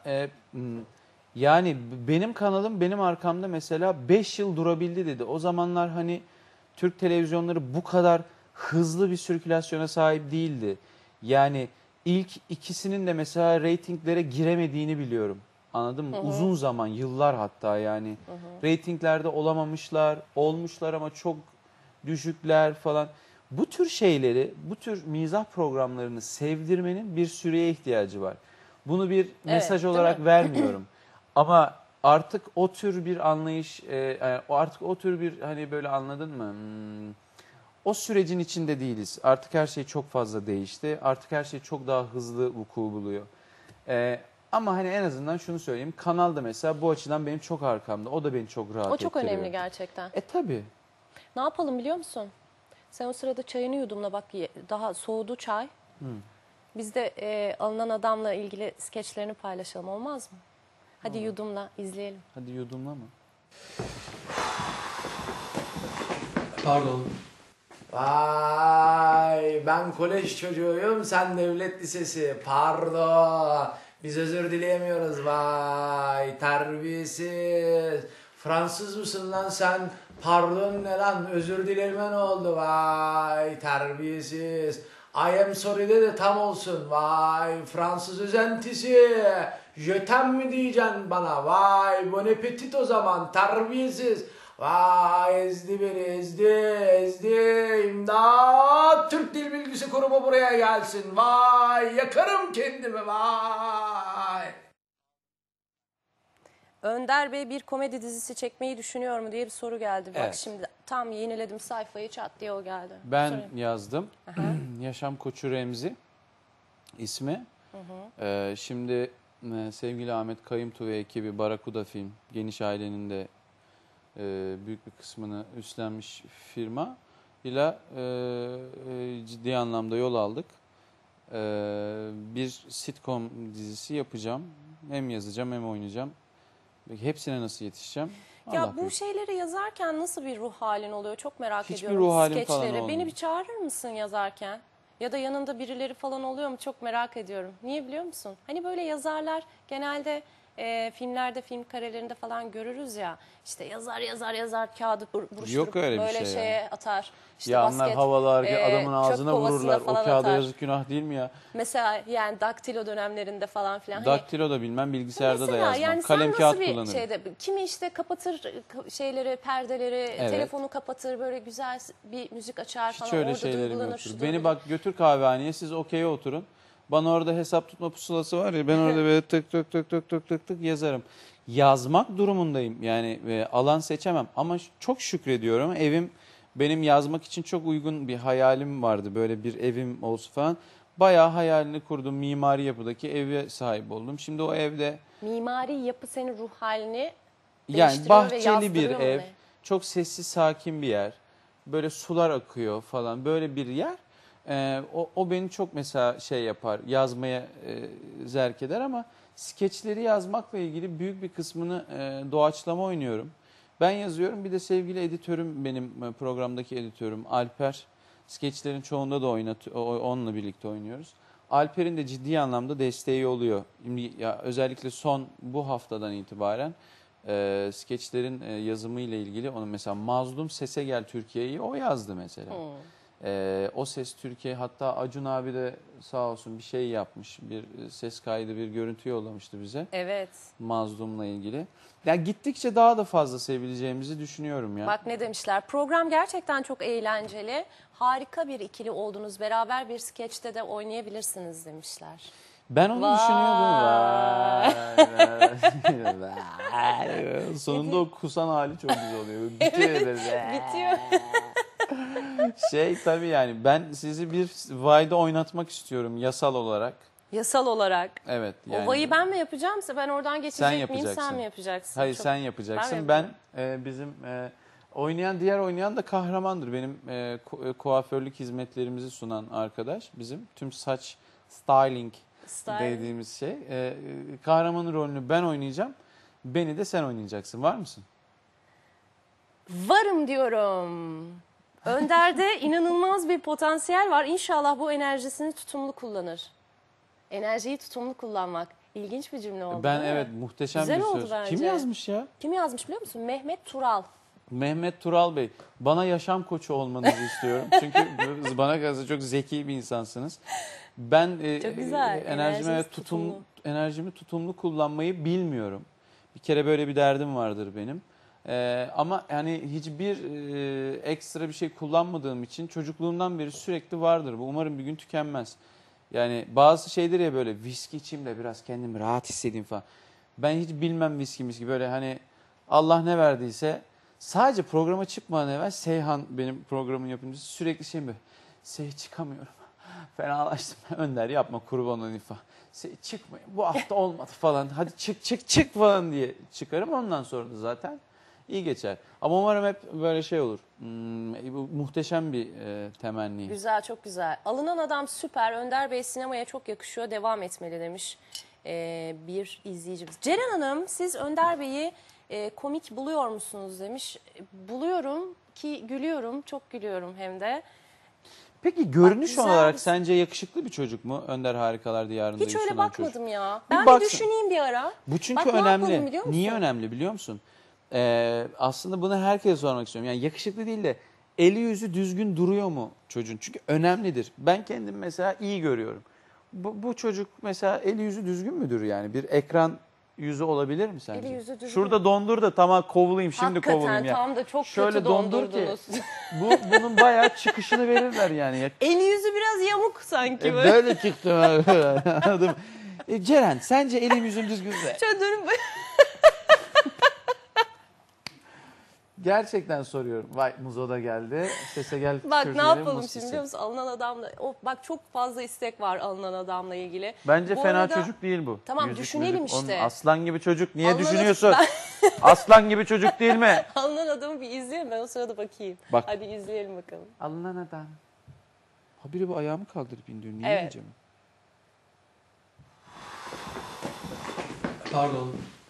Yani benim kanalım benim arkamda mesela 5 yıl durabildi dedi. O zamanlar hani Türk televizyonları bu kadar hızlı bir sirkülasyona sahip değildi. Yani ilk ikisinin de mesela reytinglere giremediğini biliyorum. Anladın mı? Uzun zaman, yıllar hatta yani. Reytinglerde olamamışlar, olmuşlar ama çok düşükler falan. Bu tür şeyleri, bu tür mizah programlarını sevdirmenin bir süreye ihtiyacı var. Bunu bir mesaj değil olarak mi? vermiyorum. Ama artık o tür bir anlayış, artık o tür bir hani böyle anladın mı? O sürecin içinde değiliz. Artık her şey çok fazla değişti. Artık her şey çok daha hızlı vuku buluyor. Ama hani en azından şunu söyleyeyim. Kanal da mesela bu açıdan benim çok arkamda. O da beni çok rahat O çok ettiriyor. önemli gerçekten. Tabii. Ne yapalım biliyor musun? Sen o sırada çayını yudumla bak daha soğudu çay. Biz de alınan adamla ilgili skeçlerini paylaşalım olmaz mı? Hadi yudumla izleyelim. Hadi yudumlama. Pardon. Vay ben kolej çocuğuyum sen devlet lisesi pardon biz özür dileyemiyoruz vay terbiyesiz Fransız mısın lan sen pardon ne lan özür dileme ne oldu vay terbiyesiz I am sorry'de de tam olsun vay Fransız özentisi jötem mi diyeceksin bana vay bon appetit o zaman terbiyesiz Vay ezdi beni ezdi imdat. Türk Dil Bilgisi Kurumu buraya gelsin. Vay yakarım kendimi vay. Önder Bey bir komedi dizisi çekmeyi düşünüyor mu diye bir soru geldi. Bak Evet. şimdi tam yeniledim sayfayı, çat diye o geldi. Ben Sorayım. yazdım. Yaşam Koçu Remzi ismi. Şimdi sevgili Ahmet Kayımtu ve ekibi Barakuda Film, Geniş Ailenin de büyük bir kısmını üstlenmiş firma ile ciddi anlamda yol aldık. Bir sitcom dizisi yapacağım. Hem yazacağım hem oynayacağım. Hepsine nasıl yetişeceğim? Ya Allah bu bilir. şeyleri yazarken nasıl bir ruh halin oluyor? Çok merak Hiçbir ediyorum. ruh halim falan Skeçleri. olmuyor. Beni bir çağırır mısın yazarken? Ya da yanında birileri falan oluyor mu? Çok merak ediyorum. Niye biliyor musun? Hani böyle yazarlar genelde filmlerde, film karelerinde falan görürüz ya. İşte yazar kağıdı buruşturup Yok öyle bir böyle şey şeye yani. atar. İşte Yağanlar basket, havalar adamın çöp ağzına kovasına vururlar. O falan kağıda atar. yazık günah değil mi ya? Mesela yani daktilo dönemlerinde falan filan. Hani Daktilo da bilmem, bilgisayarda da mesela yazmam. yani Kalem sen kağıt nasıl bir kullanırım. şeyde, kimi işte kapatır şeyleri, perdeleri, Evet. telefonu kapatır, böyle güzel bir müzik açar Hiç falan, öyle orada şeylerim duygulanır. yoktur. şu Beni duygulanır. bak götür kahvehaneye, siz okey'e oturun. Bana orada hesap tutma pusulası var ya, ben orada böyle tık tık tık tık tık tık tık yazarım. Yazmak durumundayım yani, alan seçemem ama çok şükrediyorum. Evim benim yazmak için çok uygun, bir hayalim vardı, böyle bir evim olsun falan. Bayağı hayalini kurdum, mimari yapıdaki eve sahip oldum. Şimdi o evde Mimari yapı senin ruh halini yani değiştiriyor ve bahçeli bir yazdırıyor mu ev, ne? çok sessiz sakin bir yer, böyle sular akıyor falan, böyle bir yer. O beni çok mesela şey yapar, yazmaya zerk eder ama skeçleri yazmakla ilgili büyük bir kısmını doğaçlama oynuyorum. Ben yazıyorum, bir de sevgili editörüm, benim programdaki editörüm Alper, skeçlerin çoğunda da onunla birlikte oynuyoruz. Alper'in de ciddi anlamda desteği oluyor. Şimdi ya özellikle son bu haftadan itibaren skeçlerin yazımı ile ilgili, onu mesela Mazlum Sese Gel Türkiye'yi o yazdı mesela. O Ses Türkiye, hatta Acun abi de sağ olsun bir şey yapmış, bir ses kaydı, bir görüntü yollamıştı bize Evet. Mazlum'la ilgili. Yani gittikçe daha da fazla sevileceğimizi düşünüyorum ya. Bak ne demişler. Program gerçekten çok eğlenceli. Harika bir ikili oldunuz. Beraber bir skeçte de oynayabilirsiniz demişler. Ben onu Vay. düşünüyordum. Vay. Sonunda o kusan hali çok güzel oluyor. Bitiyor. Bitiyor. Tabii yani ben sizi bir Vay'da oynatmak istiyorum yasal olarak. Yasal olarak. Evet. Yani. O vayı ben mi yapacağım? Ben oradan geçecek miyim? yapacaksın. Sen mi yapacaksın? Hayır, Çok- sen yapacaksın. Ben Bizim diğer oynayan da kahramandır. Benim kuaförlük hizmetlerimizi sunan arkadaş. Bizim tüm saç styling Style. dediğimiz şey. Kahramanın rolünü ben oynayacağım. Beni de sen oynayacaksın. Var mısın? Varım diyorum. Önder'de inanılmaz bir potansiyel var. İnşallah bu enerjisini tutumlu kullanır. Enerjiyi tutumlu kullanmak. İlginç bir cümle oldu. Ben değil mi? evet, muhteşem Güzel bir oldu söz. bence. Kim yazmış ya? Kim yazmış biliyor musun? Mehmet Tural. Mehmet Tural Bey. Bana yaşam koçu olmanızı istiyorum. Çünkü bana kalırsa çok zeki bir insansınız. Ben Çok güzel. enerjimi tutumlu kullanmayı bilmiyorum. Bir kere böyle bir derdim vardır benim. Ama yani hiçbir ekstra bir şey kullanmadığım için çocukluğumdan beri sürekli vardır bu. Umarım bir gün tükenmez. Yani bazı şeydir ya, böyle viski içeyim de biraz kendimi rahat hissedeyim falan. Ben hiç bilmem viski böyle, hani Allah ne verdiyse. Sadece programa çıkmadan evvel Seyhan, benim programın yapımcısı, sürekli şey böyle, çıkamıyorum. Fenalaştım. Önder yapma kurban olayım falan. Çıkmayın, bu hafta olmadı falan. Hadi çık falan diye çıkarım. Ondan sonra da zaten iyi geçer. Ama umarım hep böyle şey olur. Bu muhteşem bir temenni. Güzel, çok güzel. Alınan adam süper. Önder Bey sinemaya çok yakışıyor. Devam etmeli demiş bir izleyicimiz. Ceren Hanım, siz Önder Bey'i komik buluyor musunuz demiş. Buluyorum ki gülüyorum. Çok gülüyorum hem de. Peki görünüş güzel olarak bir- sence yakışıklı bir çocuk mu? Önder Harikalar Diyarı'nda Hiç öyle sunan çocuk. bakmadım ya. Bir Ben bir baksana. düşüneyim bir ara. Bu çünkü Bak, ne önemli. yapalım biliyor musun? Niye önemli biliyor musun? Aslında bunu herkese sormak istiyorum. Yani yakışıklı değil de eli yüzü düzgün duruyor mu çocuğun? Çünkü önemlidir. Ben kendim mesela iyi görüyorum. Bu çocuk mesela eli yüzü düzgün müdür yani? Bir ekran yüzü olabilir mi sence? Eli yüzü düzgün. Şurada dondur da tamam kovulayım şimdi Hakikaten kovulayım ya. tam da çok Şöyle kötü dondur ki dondurdunuz. bunun bayağı çıkışını verirler yani. Ya, Eli yüzü biraz yamuk sanki böyle. böyle çıktım anladım. Ceren sence elim yüzüm düzgünse? Şöyle dönüp Gerçekten soruyorum. Vay Muzo da geldi. Sese gel. bak ne Türkiye'nin yapalım Muz şimdi sesi. biliyor musun? Alınan adamla, bak çok fazla istek var alınan adamla ilgili. Bence Bu fena arada- çocuk değil bu. Tamam, düşünelim Onun işte. aslan gibi çocuk. Niye Alınan- düşünüyorsun? Aslan gibi çocuk değil mi? Alınan adamı bir izleyelim, ben o sırada bakayım. Bak. Hadi izleyelim bakalım. Alınan adam. Ha biri bu ayağımı kaldırıp indiriyor. Niye Evet. diyeceğim? Pardon.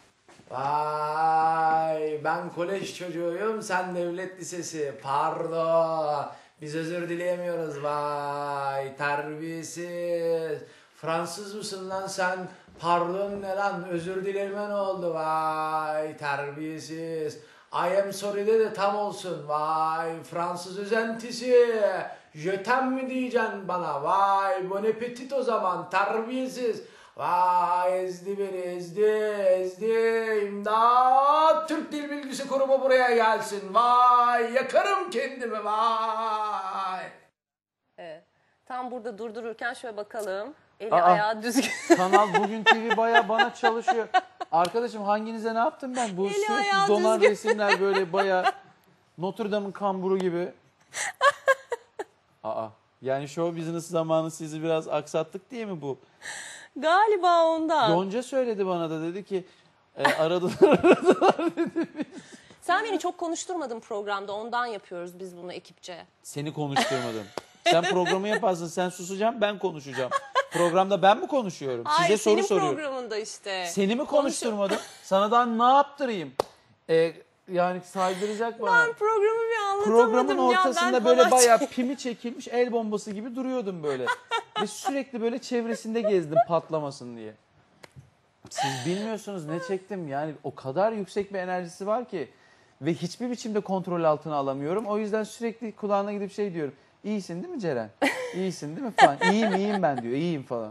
Vay ben kolej çocuğuyum sen devlet lisesi pardon biz özür dileyemiyoruz vay terbiyesiz Fransız mısın lan sen pardon ne lan özür dileme ne oldu vay terbiyesiz I am sorry'de de tam olsun vay Fransız özentisi je t'aime mi diyeceksin bana vay bon appetit o zaman terbiyesiz. Vay ezdi beni ezdi imdat Türk Dil Bilgisi Kurumu buraya gelsin vay yakarım kendimi vay. Evet. Tam burada durdururken şöyle bakalım. Eli Aa. ayağı düzgün. Kanal Bugün TV baya bana çalışıyor. Arkadaşım hanginize ne yaptım ben? Bu Eli sürekli ayağı donan düzgün. resimler böyle baya Notre Dame'ın kamburu gibi. Aa. Yani show business zamanı sizi biraz aksattık diye mi bu? Galiba ondan. Yonca söyledi bana da dedi ki aradılar. Sen beni çok konuşturmadın programda, ondan yapıyoruz biz bunu ekipçe. Seni konuşturmadım. Sen programı yaparsın sen susacaksın ben konuşacağım. Programda ben mi konuşuyorum? Hayır, Size soru senin soruyorum. programında işte. Seni mi konuşturmadım? Sana daha ne yaptırayım? Yani saydıracak bana. Ben programı bir anlatamadım Programın ya. ortasında Ben böyle falan- bayağı pimi çekilmiş el bombası gibi duruyordum böyle. Ve sürekli böyle çevresinde gezdim patlamasın diye. Siz bilmiyorsunuz ne çektim yani o kadar yüksek bir enerjisi var ki. Ve hiçbir biçimde kontrol altına alamıyorum. O yüzden sürekli kulağına gidip şey diyorum. İyisin değil mi Ceren? İyisin değil mi falan. İyiyim ben diyor. İyiyim falan.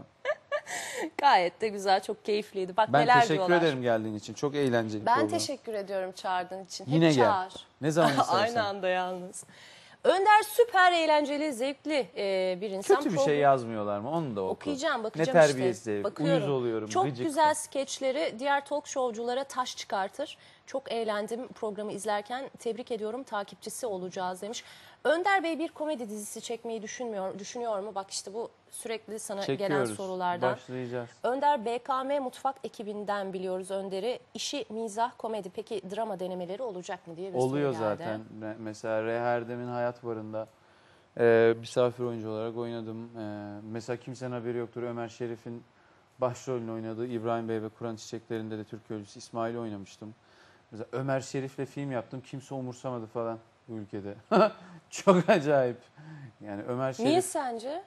Gayet de güzel, çok keyifliydi. Bak Ben neler teşekkür diyorlar. ederim geldiğin için. Çok eğlenceli Ben program. teşekkür ediyorum çağırdığın için. Hep Yine gel. çağır. Ne zaman istersen. Aynı anda yalnız. Önder süper eğlenceli, zevkli bir insan. Kötü bir şey yazmıyorlar mı? Onu da oku. Okuyacağım, Ne bakacağım terbiyesiz işte. herif. Bakıyorum. Uyuz oluyorum. Çok gıcık. güzel skeçleri diğer talk showculara taş çıkartır. Çok eğlendim programı izlerken. Tebrik ediyorum, takipçisi olacağız demiş. Önder Bey bir komedi dizisi çekmeyi düşünüyor mu? Bak işte bu sürekli sana gelen Çekiyoruz. sorulardan. Başlayacağız. Önder BKM Mutfak ekibinden biliyoruz Önder'i. İşi mizah komedi. Peki drama denemeleri olacak mı diye bir Oluyor soru geldi. zaten. Mesela Reherdem'in Hayat Varı'nda misafir oyuncu olarak oynadım. Mesela kimsenin haberi yoktur. Ömer Şerif'in başrolünü oynadığı İbrahim Bey ve Kur'an Çiçekleri'nde de Türk öncüsü İsmail'i oynamıştım. Mesela Ömer Şerif'le film yaptım. Kimse umursamadı falan bu ülkede. Çok acayip. Yani Ömer Şerif... Niye sence?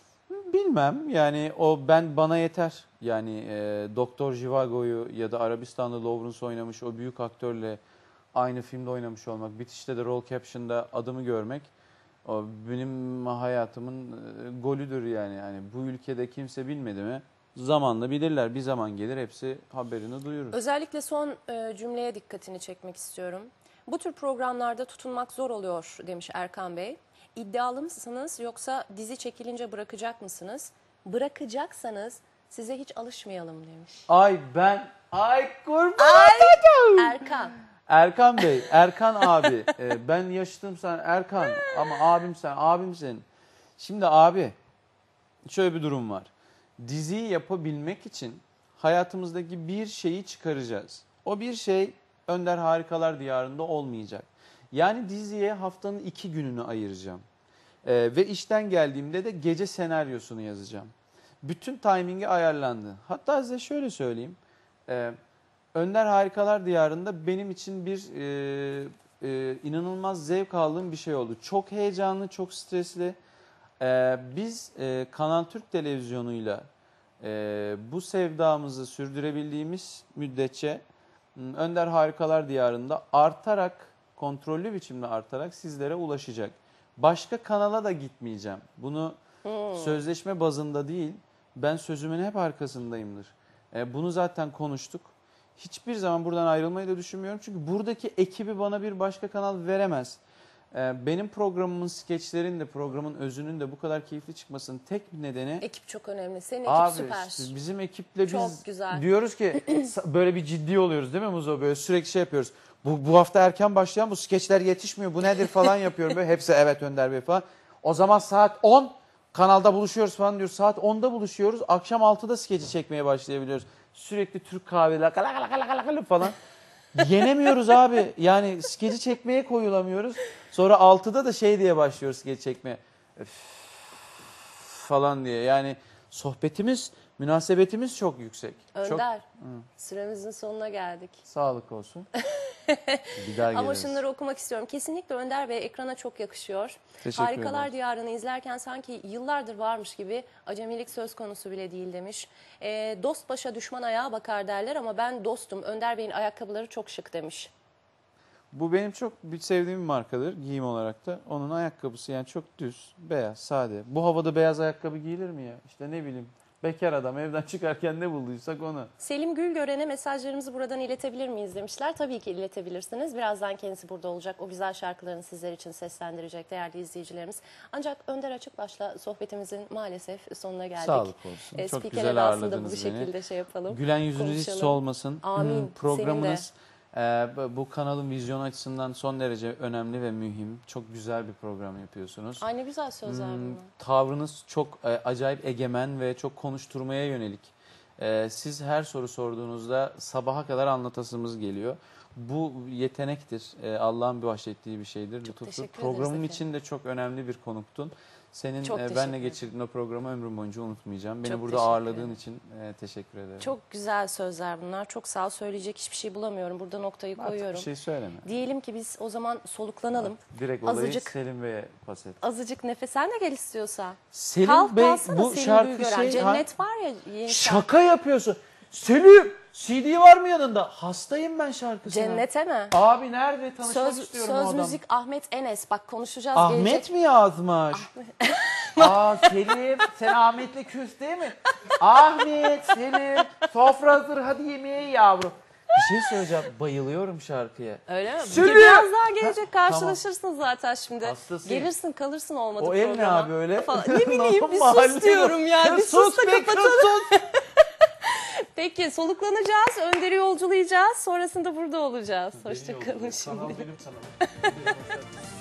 Bilmem yani bana yeter. Yani Doktor Jivago'yu ya da Arabistan'da Lawrence oynamış o büyük aktörle aynı filmde oynamış olmak, bitişte de role caption'da adımı görmek o benim hayatımın golüdür yani. Yani bu ülkede kimse bilmedi mi? Zamanla bilirler. Bir zaman gelir hepsi haberini duyurur. Özellikle son cümleye dikkatini çekmek istiyorum. Bu tür programlarda tutunmak zor oluyor demiş Erkan Bey. İddialı mısınız yoksa dizi çekilince bırakacak mısınız? Bırakacaksanız size hiç alışmayalım demiş. Ay kurban. Erkan. Erkan Bey, Erkan abi. Ben yaşıtım sen Erkan ama abim sen, abimsin. Şimdi abi şöyle bir durum var. Diziyi yapabilmek için hayatımızdaki bir şeyi çıkaracağız. O bir şey Önder Harikalar Diyarı'nda olmayacak. Yani diziye haftanın 2 gününü ayıracağım. Ve işten geldiğimde de gece senaryosunu yazacağım. Bütün timingi ayarlandı. Hatta size şöyle söyleyeyim. Önder Harikalar Diyarı'nda benim için bir inanılmaz zevk aldığım bir şey oldu. Çok heyecanlı, çok stresli. Biz Kanal Türk Televizyonu'yla bu sevdamızı sürdürebildiğimiz müddetçe Önder Harikalar Diyarı'nda artarak, kontrollü biçimde artarak sizlere ulaşacak. Başka kanala da gitmeyeceğim. Bunu sözleşme bazında değil, ben sözümün hep arkasındayımdır. Bunu zaten konuştuk. hiçbir zaman buradan ayrılmayı da düşünmüyorum. Çünkü buradaki ekibi bana bir başka kanal veremez. Benim programımın, skeçlerin de, programın özünün de bu kadar keyifli çıkmasının tek nedeni... Ekip çok önemli. Senin ekip Abi süper. işte bizim ekiple Çok biz güzel. diyoruz ki böyle bir ciddi oluyoruz değil mi Muzo? Böyle sürekli şey yapıyoruz. Bu hafta erken başlayan bu skeçler yetişmiyor. Bu nedir falan yapıyorum. Böyle hepsi evet Önder Bey falan. O zaman saat 10 kanalda buluşuyoruz falan diyoruz. Saat 10'da buluşuyoruz. Akşam 6'da skeci çekmeye başlayabiliyoruz. Sürekli Türk kahveler kala falan. Yenemiyoruz abi. Yani skeci çekmeye koyulamıyoruz. Sonra 6'da da şey diye başlıyoruz skeci çekmeye. Öf falan diye. Yani sohbetimiz, münasebetimiz çok yüksek. Çok Önder, süremizin sonuna geldik. sağlık olsun. Bir daha Ama geliriz. şunları okumak istiyorum. Kesinlikle Önder Bey ekrana çok yakışıyor. Teşekkür Harikalar ederim. Diyarı'nı izlerken sanki yıllardır varmış gibi acemilik söz konusu bile değil demiş. Dost başa düşman ayağa bakar derler ama ben dostum. Önder Bey'in ayakkabıları çok şık demiş. Bu benim çok sevdiğim bir markadır giyim olarak da. Onun ayakkabısı yani çok düz, beyaz, sade. Bu havada beyaz ayakkabı giyilir mi ya? İşte ne bileyim. Bekar adam evden çıkarken ne bulduysak onu. Selim Gülgören'e mesajlarımızı buradan iletebilir miyiz demişler. Tabii ki iletebilirsiniz. Birazdan kendisi burada olacak. O güzel şarkılarını sizler için seslendirecek değerli izleyicilerimiz. Ancak Önder Açıkbaş'la sohbetimizin maalesef sonuna geldik. Sağlık olsun. Çok Spiker güzel edasında ağırladınız bu beni. şekilde şey yapalım. Gülen yüzünüz hiç konuşalım. solmasın. Amin. Programınız bu kanalın vizyonu açısından son derece önemli ve mühim. Çok güzel bir program yapıyorsunuz. Ay ne güzel sözler bunlar. Tavrınız çok acayip egemen ve çok konuşturmaya yönelik. Siz her soru sorduğunuzda sabaha kadar anlatasımız geliyor. Bu yetenektir. Allah'ın bahşettiği bir şeydir. Lütuftur. teşekkür ederiz Programım efendim. için de çok önemli bir konuktun. Senin Çok teşekkür benle ederim. geçirdiğin o programı ömrüm boyunca unutmayacağım. Beni Çok burada teşekkür ağırladığın ederim. için teşekkür ederim. Çok güzel sözler bunlar. Çok sağ ol. Söyleyecek hiçbir şey bulamıyorum. Burada noktayı Artık koyuyorum. bir şey söyleme. Diyelim ki biz o zaman soluklanalım. Direkt olayı Azıcık- Selim Bey'e pas et. Azıcık nefes. Sen de gel istiyorsan. Selim Bey Kalsana bu Selim şarkı Gülgören. şey... Cennet var ya yeni şarkı. Şaka yapıyorsun. Selim CD var mı yanında? Hastayım ben şarkısına. Cennete mi? Abi nerede? Tanışmak istiyorum o Söz adamla. müzik Ahmet Enes. Bak konuşacağız. Ahmet gelecek. mi yazmış? Aa Selim sen Ahmet'le küs değil mi? Ahmet, Selim sofra hazır hadi yemeğe yavrum. Bir şey söyleyeceğim. Bayılıyorum şarkıya. Öyle mi? Selim! Biraz daha gelecek. Karşılaşırsın zaten şimdi. Hastasıyım. Gelirsin kalırsın olmadı O ev ne programa. abi öyle? Falan. Ne bileyim bir Mahalle sus diyorum ya. Bir sus da be, kapatalım. sus. Peki soluklanacağız. Önder'i yolculayacağız. Sonrasında burada olacağız. Hoşçakalın şimdi. Kanal benim kanalım.